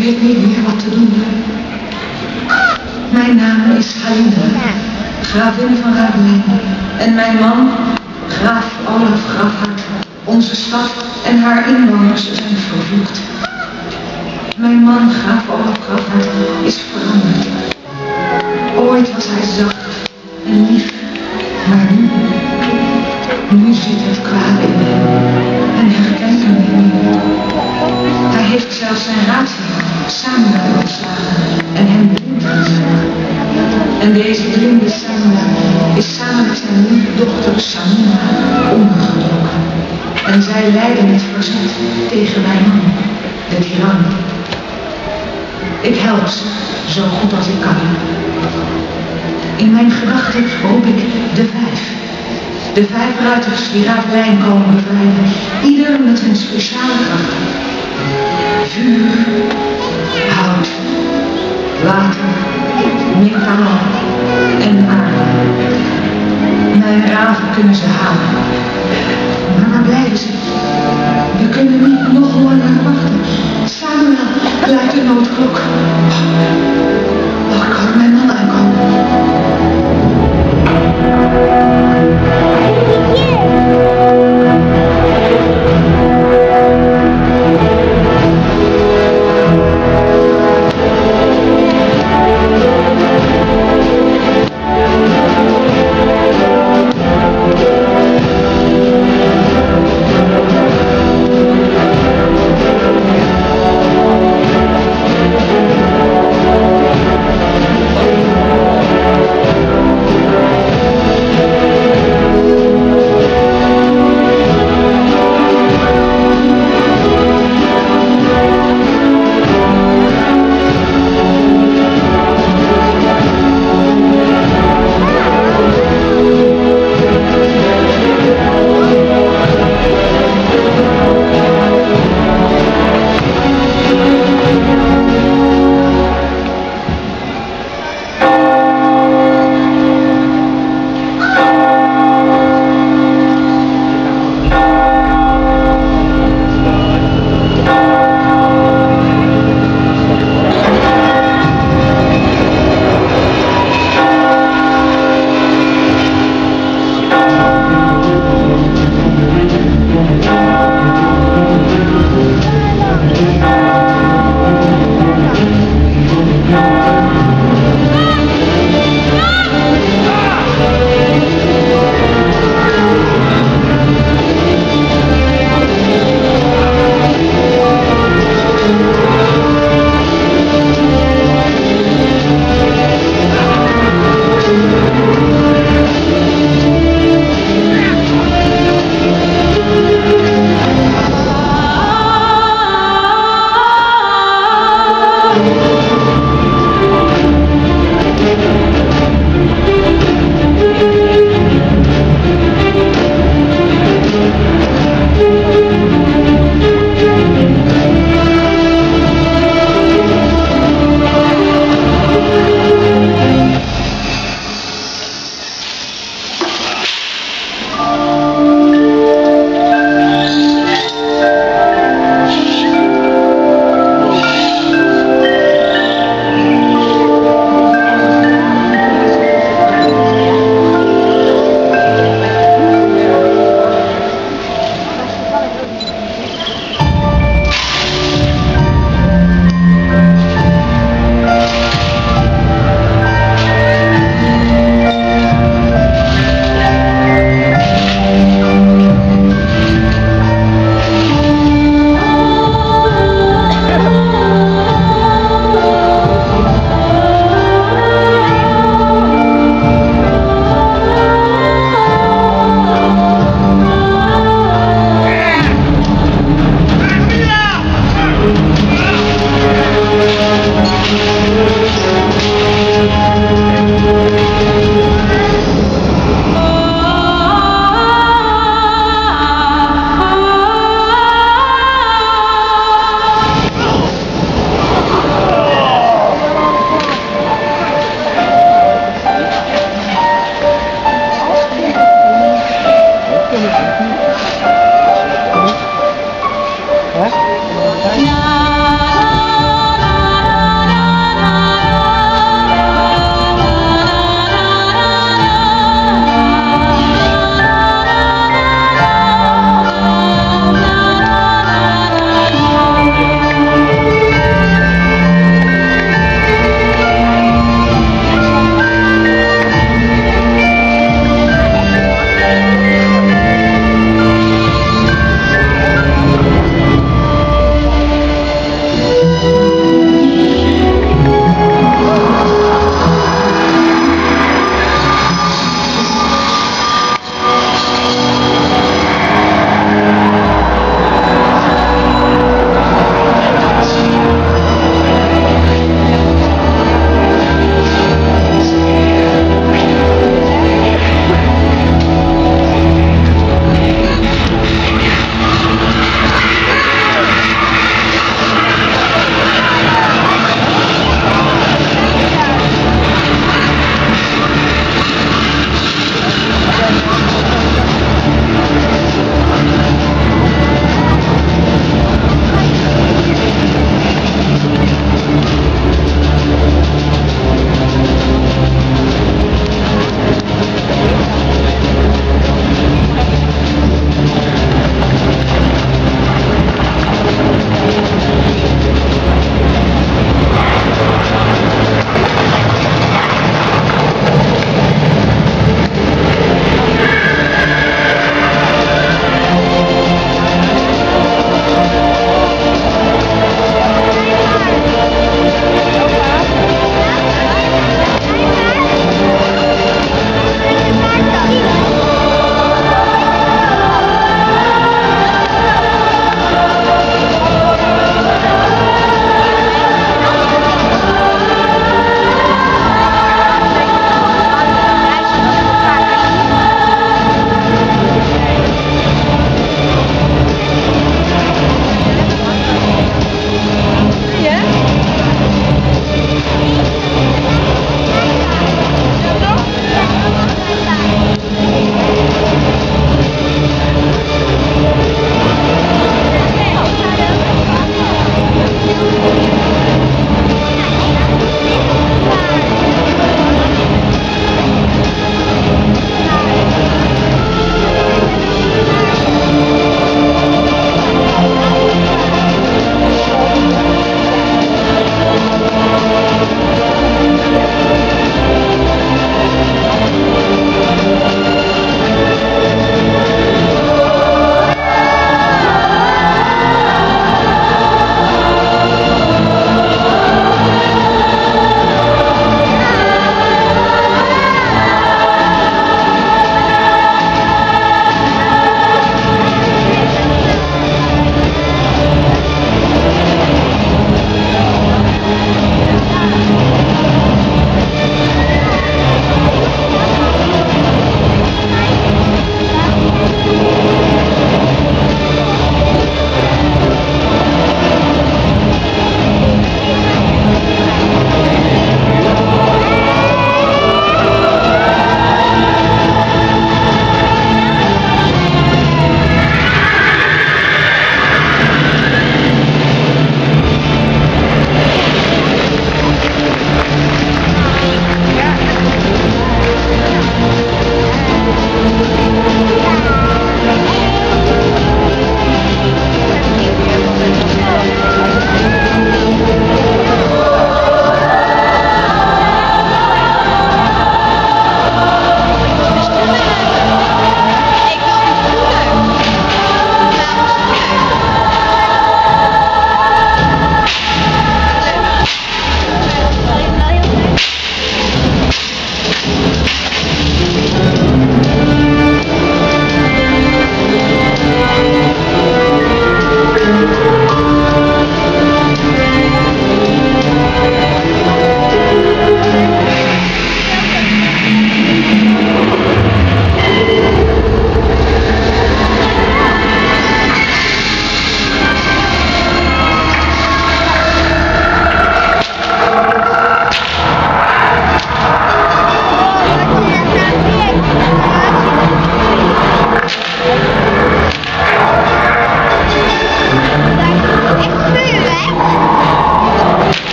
weet niet meer wat te doen. Mijn naam is Halina, gravin van Ravelijn. En mijn man, graaf Olaf Grafhard. Onze stad en haar inwoners zijn vervloekt. Mijn man, graaf Olaf Grafhard, is veranderd. Ooit was hij zacht en lief, maar nu zit het kwaad in hem en herkent hem niet meer. Hij heeft zelfs zijn raadsheer Samuel ontslagen en hem blind gemaakt. En deze blinde Samuel is samen met zijn lieve dochter Samina ondergedoken. En zij leiden het verzet tegen mijn man, de tiran. Ik help ze zo goed als ik kan. In mijn gedachten roep ik de 5. De 5 ruiters die Ravelijn komen bevrijden, ieder met hun speciale krachten. Vuur, hout, water, metaal en aarde. Mijn raven kunnen ze halen. Maar waar blijven ze? We kunnen niet nog langer wachten. Samuel, luidt de noodklok. Oh, ik hoor mijn man uit.